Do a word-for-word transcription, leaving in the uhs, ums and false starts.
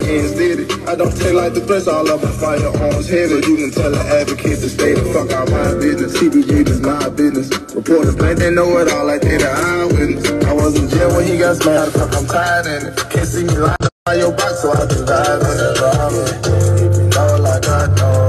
Steady. I don't take like the threats, all of my firearms heavy. You can tell an advocate to stay the fuck out my business. C B G is my business. Reporters think they know it all like they the eyewitness. I was in jail when he got smacked, fuck I'm tired in it. Can't see me lying by your box, so I just dive in it. You know like I know.